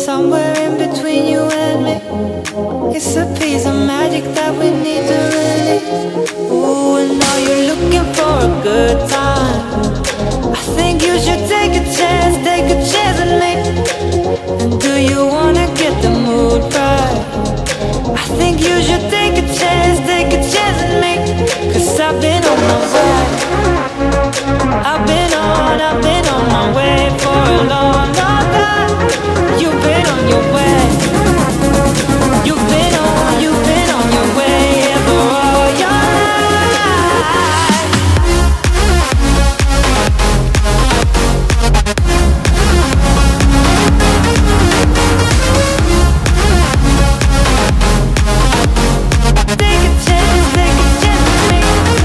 somewhere in between you and me. It's a piece of magic that we need to release. Ooh, and now you're looking for a good time. I think you should take a chance with me. And do you wanna get the mood right? I think you should take a chance with me. 'Cause I've been on my way. I've been on my way for a long, long time. You've been on your way. You've been on your way, yeah, for all your life. Take a chance with me.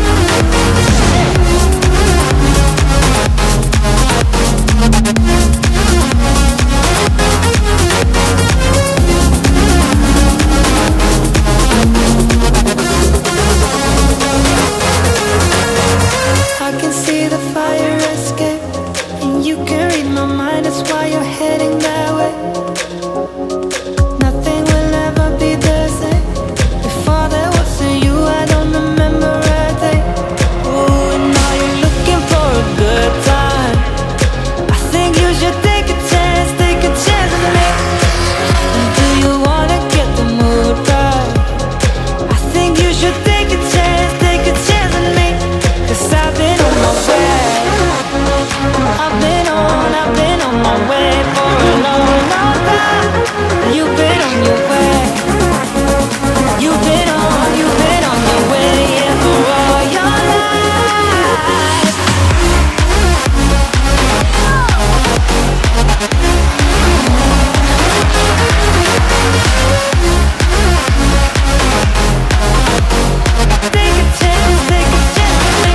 I can see the fire escape, and you can read my mind, that's why you're heading that way. Nothing will ever be the same. Before there was a you, I don't remember a day. Ooh, and now you're looking for a good time. I think you should take a chance with me. And do you wanna get the mood right? I think you should take a chance with me. 'Cause I've been on my way. I've been on my way for a long, long time. You've been on your way. You've been on your way, yeah, for all your life. Take a chance with me.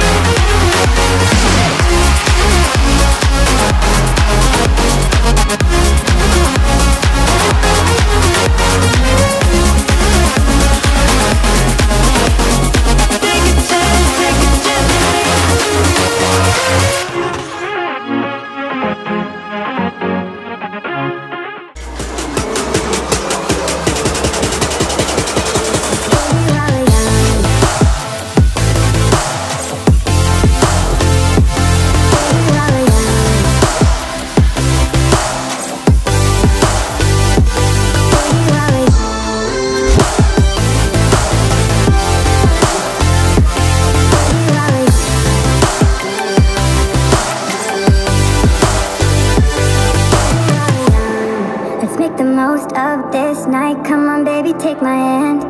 Let's make the most of this night. Come on, baby, take my hand.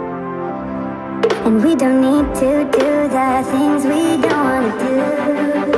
And we don't need to do the things we don't wanna do.